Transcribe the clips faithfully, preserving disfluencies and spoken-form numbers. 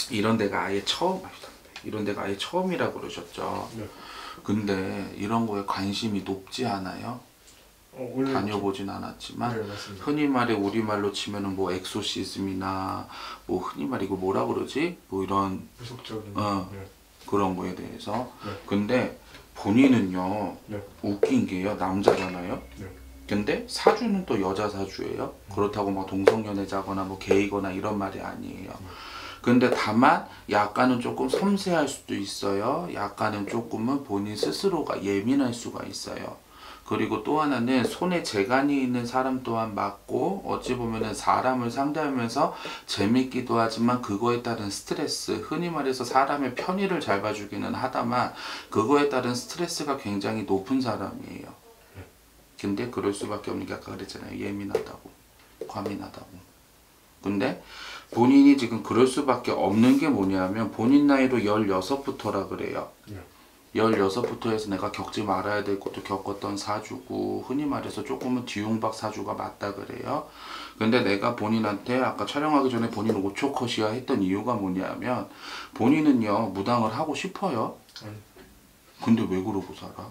이런 데가 아예 처음 이런 데가 아예 처음이라 그러셨죠. 네. 근데 이런 거에 관심이 높지 않아요? 어, 원래 다녀보진 않았지만 네, 맞습니다. 흔히 말해 우리말로 치면은 뭐 엑소시즘이나 뭐 흔히 말해 이거 뭐라 그러지? 뭐 이런 무속적인 어 네. 그런 거에 대해서. 네. 근데 본인은요 네. 웃긴 게요, 남자잖아요. 네. 근데 사주는 또 여자 사주예요. 음. 그렇다고 뭐 동성연애자거나 뭐 게이거나 이런 말이 아니에요. 음. 근데 다만 약간은 조금 섬세할 수도 있어요. 약간은 조금은 본인 스스로가 예민할 수가 있어요. 그리고 또 하나는 손에 재간이 있는 사람 또한 맞고, 어찌 보면은 사람을 상대하면서 재밌기도 하지만 그거에 따른 스트레스, 흔히 말해서 사람의 편의를 잘 봐주기는 하다만 그거에 따른 스트레스가 굉장히 높은 사람이에요. 근데 그럴 수밖에 없는 게 아까 그랬잖아요. 예민하다고, 과민하다고. 근데 본인이 지금 그럴 수밖에 없는 게 뭐냐면 본인 나이로 열여섯부터라 그래요. 네. 열여섯부터 해서 내가 겪지 말아야 될 것도 겪었던 사주고, 흔히 말해서 조금은 뒤움박 사주가 맞다 그래요. 근데 내가 본인한테 아까 촬영하기 전에 본인 오 초 컷이야 했던 이유가 뭐냐면 본인은요 무당을 하고 싶어요. 아니, 근데 왜 그러고 살아?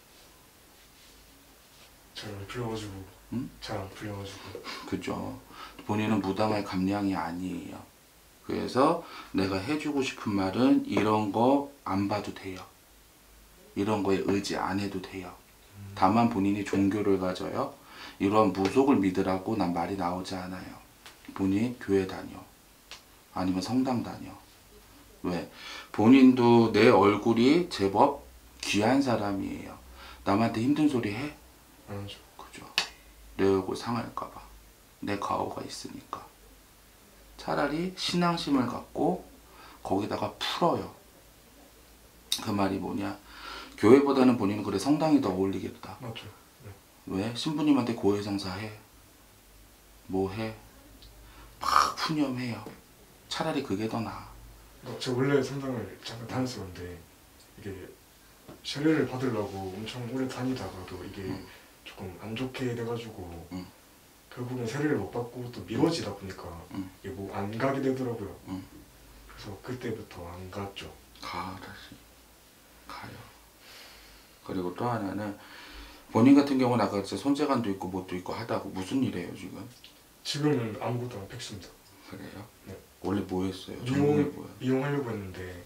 잘 안 풀려가지고 응? 잘 안 풀려가지고 그죠. 본인은 무당할 감량이 아니에요. 그래서 내가 해주고 싶은 말은 이런 거 안 봐도 돼요. 이런 거에 의지 안 해도 돼요. 다만 본인이 종교를 가져요. 이런 무속을 믿으라고 난 말이 나오지 않아요. 본인 교회 다녀. 아니면 성당 다녀. 왜? 본인도 내 얼굴이 제법 귀한 사람이에요. 남한테 힘든 소리 해? 안 하죠. 그죠. 내 얼굴 상할까봐. 내 과오가 있으니까. 차라리 신앙심을 갖고 거기다가 풀어요. 그 말이 뭐냐? 교회보다는 본인은 그래 성당이 더 어울리겠다. 맞죠. 네. 왜? 신부님한테 고해성사 해. 뭐 해? 막 푸념해요. 차라리 그게 더 나아. 어, 제가 원래 성당을 잠깐 다녔었는데 이게 세례를 받으려고 엄청 오래 다니다가도 이게 음. 조금 안 좋게 돼가지고 음. 결국엔 세례를 못 받고 또 미뤄지다 보니까 음. 이게 뭐 안 가게 되더라고요. 음. 그래서 그때부터 안 갔죠. 가 다시 가요. 그리고 또 하나는 본인 같은 경우는 아까 진짜 손재간도 있고 뭣도 있고 하다고 무슨 일해요 지금? 지금은 아무것도 안 팩습니다. 그래요? 네. 원래 뭐 했어요? 전공이 미용, 뭐야? 미용하려고 했는데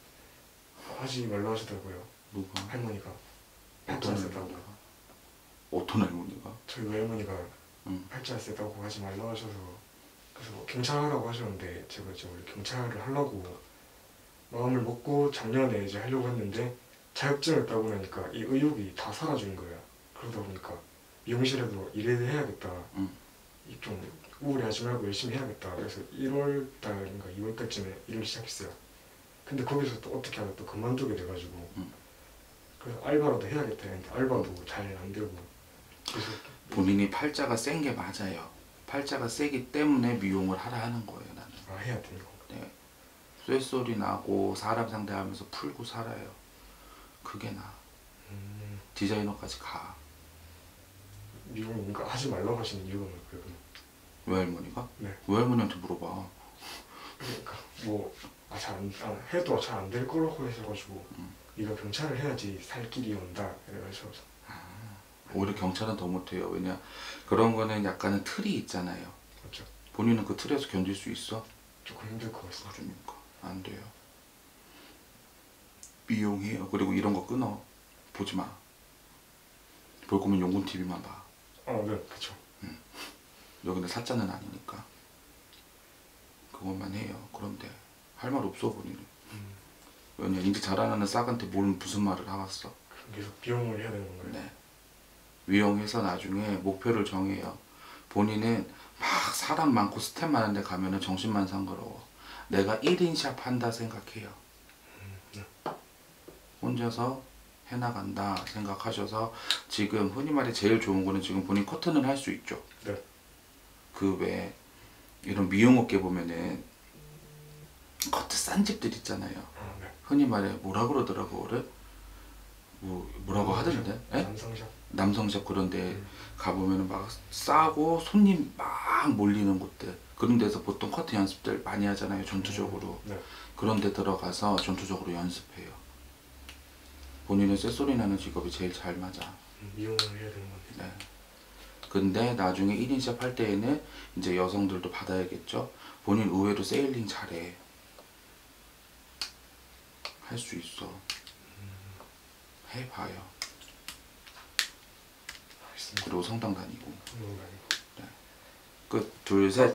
하지 말라 하시더라고요. 누가? 할머니가 어떤 팔자 세다고. 할머니가? 어떤 할머니가? 저희 외할머니가 응. 팔자 세다고 하지 말라 하셔서 그래서 경찰하라고 하셨는데 제가 이제 원래 경찰을 하려고 마음을 먹고 작년에 이제 하려고 했는데 자격증을 따고 나니까 이 의욕이 다 사라진 거예요. 그러다 보니까 미용실에도 일을 해야겠다. 응. 이 좀 우울해하지 말고 열심히 해야겠다. 그래서 일월 달인가 이월 달쯤에 일을 시작했어요. 근데 거기서 또 어떻게 하다 또 그만두게 돼가지고 응. 그래서 알바라도 해야겠다 했는데 알바도 잘 안 되고 계속 본인이 팔자가 센 게 맞아요. 팔자가 세기 때문에 미용을 하라 하는 거예요 나는. 아, 해야 되는 거. 네. 쇳소리 나고 사람 상대하면서 풀고 살아요. 그게 나. 음, 디자이너까지 가. 미용 뭔가 하지 말라고 하시는 이유가 뭘까요? 그럼? 외할머니가? 네. 외할머니한테 물어봐. 그러니까 뭐 아, 잘 안, 아, 해도 잘 안 될 거라고 하셔가지고 음. 네가 경찰을 해야지 살 길이 온다 이래가지고 오히려 경찰은 더 못해요. 왜냐 그런 거는 약간은 틀이 있잖아요. 그렇죠. 본인은 그 틀에서 견딜 수 있어? 조금 힘들 것 같습니다. 그러니까 안 돼요. 미용해요. 그리고 이런 거 끊어. 보지 마. 볼 거면 용군 티비만 봐. 아, 네, 그렇죠. 여기는 사자는 아니니까. 그것만 해요. 그런데 할 말 없어 본인은. 음, 왜냐 인지 자라나는 싹한테 뭘 무슨 말을 하겠어. 계속 비용을 해야 되는 건가요? 네. 위용해서 나중에 목표를 정해요. 본인은 막 사람 많고 스텝 많은데 가면은 정신만 상그러워. 내가 일 인 샵 한다 생각해요. 음, 네. 혼자서 해나간다 생각하셔서 지금 흔히 말해 제일 좋은 거는 지금 본인 커튼을 할 수 있죠. 네. 그 외에 이런 미용업계 보면은 커트 싼 집들 있잖아요. 아, 네. 흔히 말해 뭐라 그러더라고 그래? 뭐 뭐라고 하던데? 에? 남성샵. 남성샵 그런데 음. 가보면은 막 싸고 손님 막 몰리는 곳들 그런 데서 보통 커트 연습들 많이 하잖아요, 전투적으로. 네. 그런 데 들어가서 전투적으로 연습해요. 본인은 쇳소리 나는 직업이 제일 잘 맞아. 음, 미용을 해야 되는 건데. 네. 근데 나중에 일 인 시합 할 때에는 이제 여성들도 받아야겠죠. 본인 의외로 세일링 잘해. 할 수 있어. 해봐요. 알겠습니다. 그리고 성당 다니고. 운동도 아니고. 끝, 둘, 셋.